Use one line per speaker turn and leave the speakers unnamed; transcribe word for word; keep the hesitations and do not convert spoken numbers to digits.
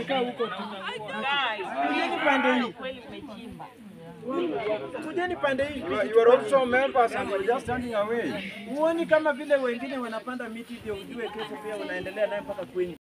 mmekaa huko tu. Kujeni pande hii. Kujeni pande hii.
You are also members and you are just standing away.
Uoni kama vile wengine wanapanda miti ndio ujue kesho pia unaendelea naye mpaka kwenye.